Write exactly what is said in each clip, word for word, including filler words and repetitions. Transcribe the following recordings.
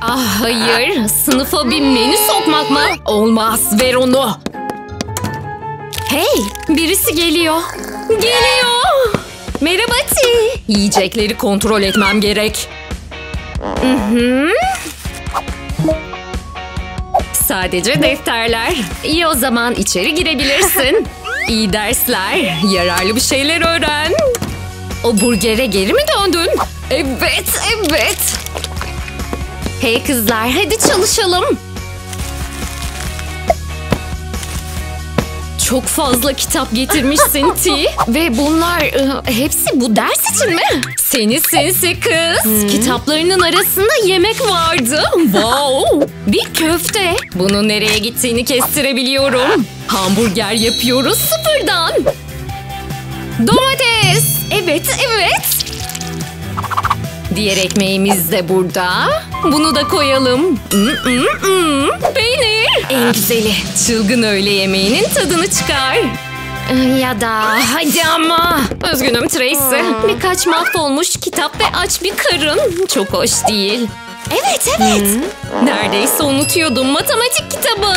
Ah hayır, sınıfa bir menü sokmak mı? Olmaz, ver onu. Hey, birisi geliyor. Geliyor. Merhaba T. Yiyecekleri kontrol etmem gerek. Hı hı. Sadece defterler. İyi, o zaman içeri girebilirsin. İyi dersler. Yararlı bir şeyler öğren. O burgere geri mi döndün? Evet, evet. Hey kızlar, hadi çalışalım. Çok fazla kitap getirmişsin T. Ve bunlar ıı, hepsi bu ders için mi? Seni sinsi kız. Hmm. Kitaplarının arasında yemek vardı. Wow. Bir köfte. Bunun nereye gittiğini kestirebiliyorum. Hamburger yapıyoruz sıfırdan. Domates. Evet, evet. Diğer ekmeğimiz de burada. Bunu da koyalım. Mm, mm, mm. Peynir. En güzeli. Çılgın öğle yemeğinin tadını çıkar. Ya da hadi ama. Üzgünüm Tracy. Birkaç mahvolmuş kitap ve aç bir karın. Çok hoş değil. Evet, evet. Hmm. Neredeyse unutuyordum matematik kitabı.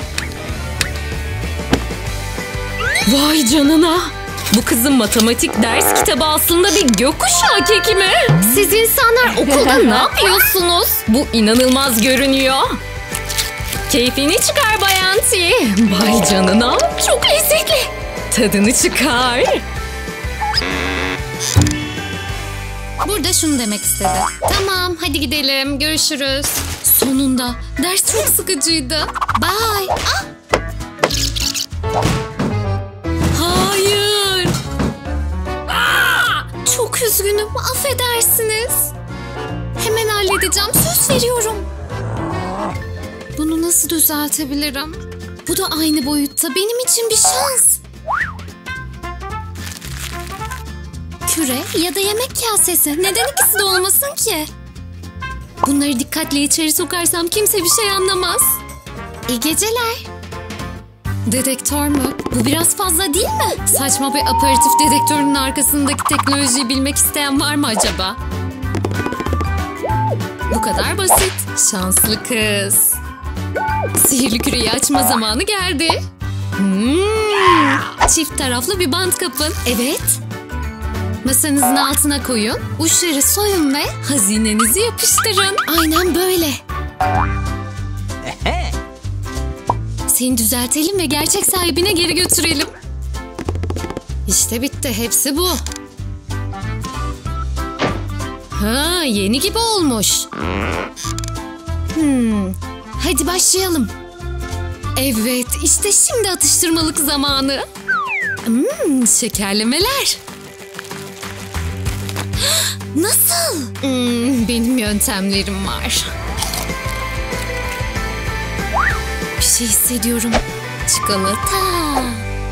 Vay canına. Bu kızın matematik ders kitabı aslında bir gökkuşağı keki mi? Siz insanlar okulda ne yapıyorsunuz? Bu inanılmaz görünüyor. Keyfini çıkar Bayan T. Vay canına, çok lezzetli. Tadını çıkar. Burada şunu demek istedi. Tamam, hadi gidelim. Görüşürüz. Sonunda. Ders çok sıkıcıydı. Bye. Ah! Hayır. Ah! Çok üzgünüm. Affedersiniz. Hemen halledeceğim. Söz veriyorum. Bunu nasıl düzeltebilirim? Bu da aynı boyutta. Benim için bir şans. Küre ya da yemek kasesi. Neden ikisi de olmasın ki? Bunları dikkatle içeri sokarsam kimse bir şey anlamaz. İyi geceler. Dedektör mü? Bu biraz fazla değil mi? Saçma bir aperatif dedektörünün arkasındaki teknolojiyi bilmek isteyen var mı acaba? Bu kadar basit. Şanslı kız. Sihirli küreyi açma zamanı geldi. Hmm. Çift taraflı bir bant kapın. Evet. Masanızın altına koyun, uçları soyun ve hazinenizi yapıştırın. Aynen böyle. Seni düzeltelim ve gerçek sahibine geri götürelim. İşte bitti. Hepsi bu. Ha, yeni gibi olmuş. Hmm. Hadi başlayalım. Evet, işte şimdi atıştırmalık zamanı. Hmm, şekerlemeler. Nasıl? Hmm, benim yöntemlerim var. Bir şey hissediyorum. Çikolata.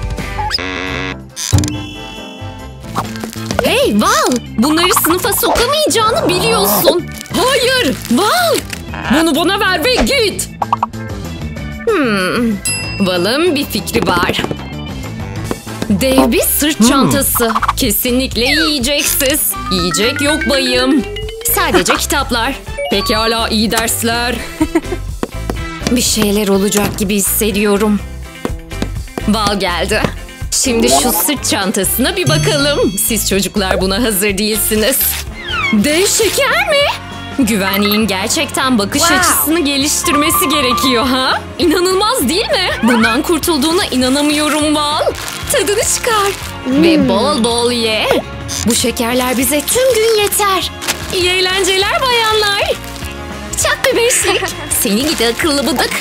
Hey Val! Bunları sınıfa sokamayacağını biliyorsun. Hayır! Val! Bunu bana ver ve git. Hmm. Val'ın bir fikri var. Dev bir sırt çantası. Kesinlikle yiyeceksiz. Yiyecek yok bayım. Sadece kitaplar. Pekala, iyi dersler. Bir şeyler olacak gibi hissediyorum. Val geldi. Şimdi şu sırt çantasına bir bakalım. Siz çocuklar buna hazır değilsiniz. Dev şeker mi? Güvenliğin gerçekten bakış wow. açısını geliştirmesi gerekiyor ha? İnanılmaz değil mi? Bundan kurtulduğuna inanamıyorum Val. Tadını çıkar. Hmm. Ve bol bol ye. Bu şekerler bize tüm gün yeter. İyi eğlenceler bayanlar. Çak bir beşlik. Seni gidi akıllı bıdık.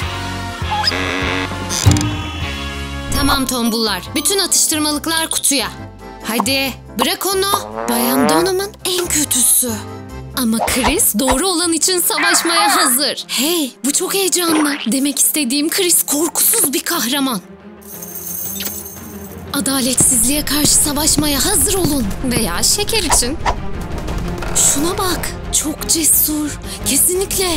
Tamam tombullar. Bütün atıştırmalıklar kutuya. Hadi bırak onu. Bayan Donum'un en kötüsü. Ama Chris doğru olan için savaşmaya hazır. Hey, bu çok heyecanlı. Demek istediğim Chris korkusuz bir kahraman. Adaletsizliğe karşı savaşmaya hazır olun. Veya şeker için. Şuna bak. Çok cesur. Kesinlikle.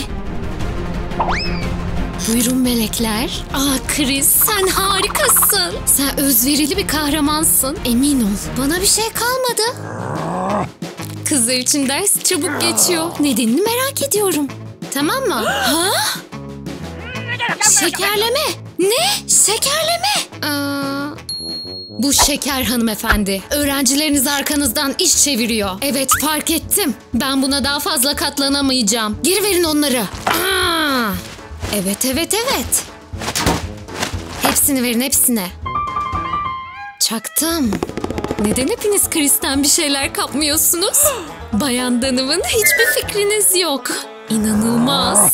Buyurun melekler. Aa Chris, sen harikasın. Sen özverili bir kahramansın. Emin ol. Bana bir şey kalmadı. Kızlar için ders çabuk geçiyor. Nedenini merak ediyorum. Tamam mı? Ha? Şekerleme. Ne? Şekerleme. Aa, bu şeker hanımefendi. Öğrencileriniz arkanızdan iş çeviriyor. Evet, fark ettim. Ben buna daha fazla katlanamayacağım. Geri verin onları. Aa, evet, evet, evet. Hepsini verin, hepsine. Çaktım. Neden hepiniz Chris'ten bir şeyler kapmıyorsunuz? Bayan Danım'ın hiçbir fikriniz yok. İnanılmaz.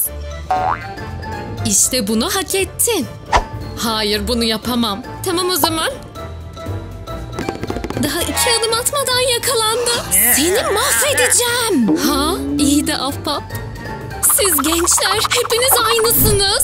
İşte bunu hak ettin. Hayır, bunu yapamam. Tamam o zaman. Daha iki adım atmadan yakalandı. Seni mahvedeceğim. Ha? İyi de ahbap. Siz gençler hepiniz aynısınız.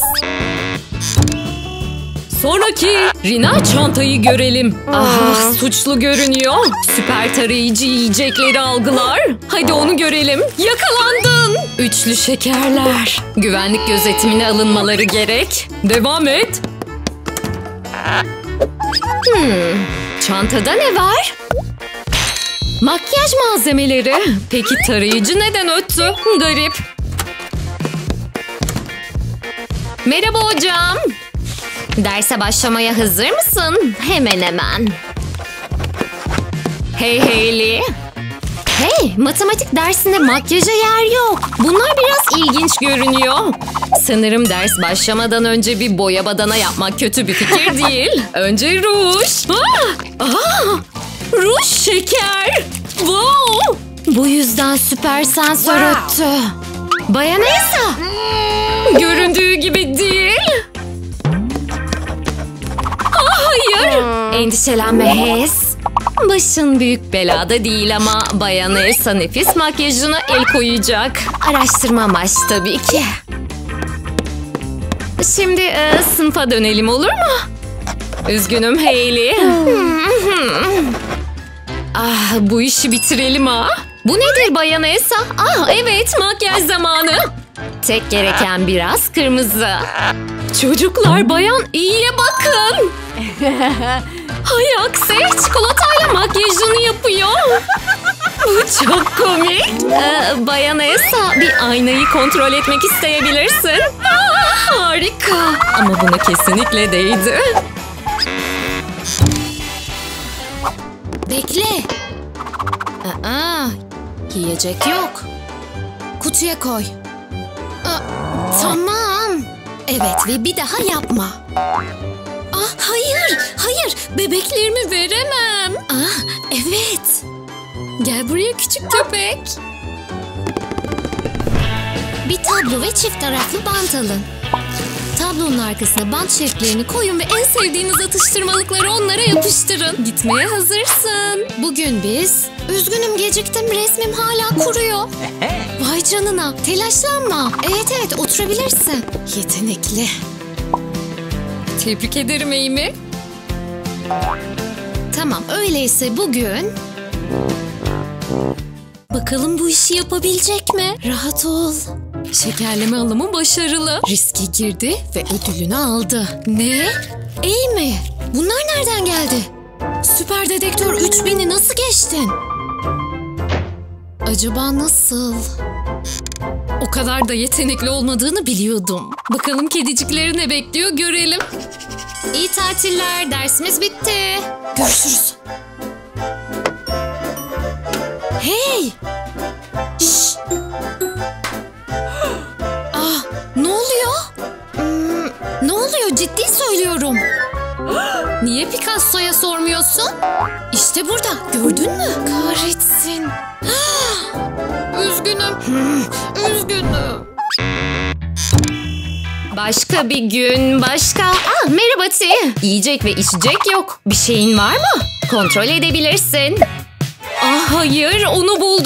Sonraki Rina çantayı görelim. Ah, suçlu görünüyor. Süper tarayıcı yiyecekleri algılar. Hadi onu görelim. Yakalandın. Üçlü şekerler. Güvenlik gözetimine alınmaları gerek. Devam et. Hmm, çantada ne var? Makyaj malzemeleri. Peki tarayıcı neden öttü? Garip. Merhaba hocam. Derse başlamaya hazır mısın? Hemen hemen. Hey Hayley. Hey, matematik dersinde makyaja yer yok. Bunlar biraz ilginç görünüyor. Sanırım ders başlamadan önce bir boya badana yapmak kötü bir fikir değil. Önce ruj. Aa, aa, ruj şeker. Wow. Bu yüzden süper sensör öttü. Bayan Elsa. Göründüğü gibi değil. Hayır. Endişelenme Hes. Başın büyük belada değil ama Bayan Elsa nefis makyajına el koyacak. Araştırma amaçlı tabii ki. Şimdi e, sınıfa dönelim olur mu? Üzgünüm Hayley. Ah, bu işi bitirelim ha. Bu nedir Bayan Elsa? Ah evet, makyaj zamanı. Tek gereken biraz kırmızı. Çocuklar, Bayan iyiye bakın. Hay aksi, çikolatayla makyajını yapıyor. Bu çok komik. Ee, Bayan Elsa, bir aynayı kontrol etmek isteyebilirsin. Aa, harika. Ama buna kesinlikle değdi. Bekle. Aa, yiyecek yok. Kutuya koy. Aa, tamam. Evet ve bir daha yapma. Ah, hayır, hayır. Bebeklerimi veremem. Ah, evet. Gel buraya küçük köpek. Bir tablo ve çift taraflı bant alın. Tablonun arkasına bant şeritlerini koyun ve en sevdiğiniz atıştırmalıkları onlara yapıştırın. Gitmeye hazırsın. Bugün biz... Üzgünüm geciktim, resmim hala kuruyor. Vay canına, telaşlanma. Evet evet, oturabilirsin. Yetenekli. Tebrik ederim Amy. Tamam, öyleyse bugün... Bakalım bu işi yapabilecek mi? Rahat ol. Şekerleme alımı başarılı. Riske girdi ve ödülünü aldı. Ne? Amy, bunlar nereden geldi? Süper Dedektör üç bin'i nasıl geçtin? Acaba nasıl? O kadar da yetenekli olmadığını biliyordum. Bakalım kedicikleri ne bekliyor görelim. İyi tatiller, dersimiz bitti. Görüşürüz. Hey! Şşş! Ah, ne oluyor? Hmm, ne oluyor? Ciddi söylüyorum. Niye Picasso'ya sormuyorsun? İşte burada. Gördün mü? Kahretsin. Üzgünüm. Üzgünüm. Başka bir gün, başka... Ah, merhaba T. Yiyecek ve içecek yok. Bir şeyin var mı? Kontrol edebilirsin. Ah, hayır, onu buldu.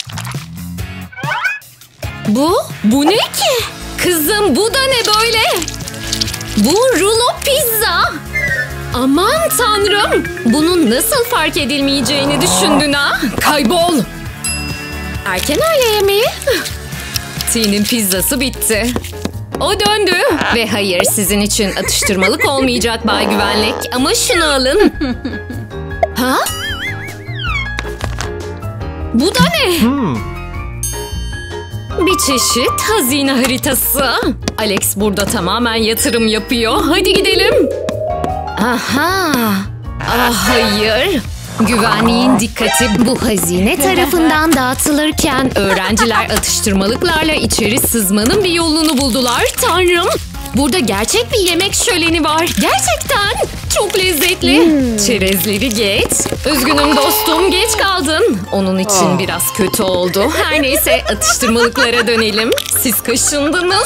Bu? Bu ne ki? Kızım, bu da ne böyle? Bu rulo pizza. Aman tanrım. Bunun nasıl fark edilmeyeceğini düşündün ha? Kaybol. Erken öğle yemeği. T'nin pizzası bitti. O döndü. Ve hayır, sizin için atıştırmalık olmayacak Bay Güvenlik. Ama şunu alın. Ha? Bu da ne? Hmm. Bir çeşit hazine haritası. Alex burada tamamen yatırım yapıyor. Hadi gidelim. Aha. Ah hayır. Güvenliğin dikkati bu hazine tarafından dağıtılırken öğrenciler atıştırmalıklarla içeri sızmanın bir yolunu buldular. Tanrım. Burada gerçek bir yemek şöleni var. Gerçekten. Çok lezzetli. Hmm. Çerezleri geç. Üzgünüm dostum, geç kaldın. Onun için biraz kötü oldu. Her neyse, atıştırmalıklara dönelim. Siz kaşındınız.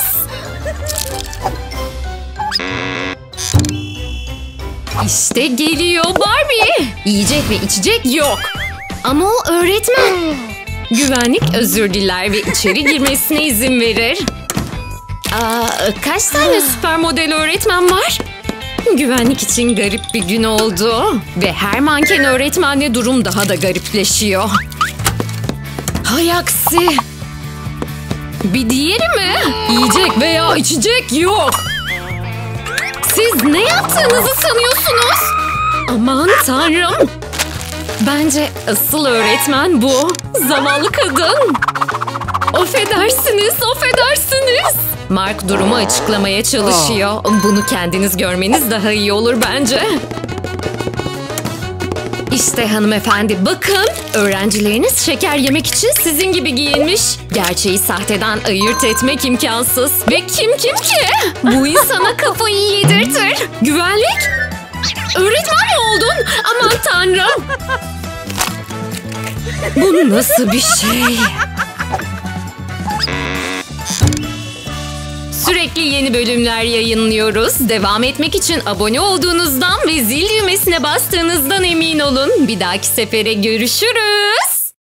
İşte geliyor Barbie. Yiyecek ve içecek yok. Ama o öğretmen. Güvenlik özür diler ve içeri girmesine izin verir. Aa, kaç tane süper model öğretmen var? Güvenlik için garip bir gün oldu. Ve her manken öğretmenle durum daha da garipleşiyor. Hay aksi. Bir diğeri mi? Yiyecek veya içecek yok. Siz ne yaptığınızı sanıyorsunuz? Aman tanrım. Bence asıl öğretmen bu. Zavallı kadın. Affedersiniz, affedersiniz. Mark durumu açıklamaya çalışıyor. Bunu kendiniz görmeniz daha iyi olur bence. İşte hanımefendi bakın. Öğrencileriniz şeker yemek için sizin gibi giyinmiş. Gerçeği sahteden ayırt etmek imkansız. Ve kim kim ki? Bu insana kafayı yedirtir. Güvenlik? Öğretmen mi oldun? Aman tanrım. Bu nasıl bir şey? Sürekli yeni bölümler yayınlıyoruz. Devam etmek için abone olduğunuzdan ve zil düğmesine bastığınızdan emin olun. Bir dahaki sefere görüşürüz.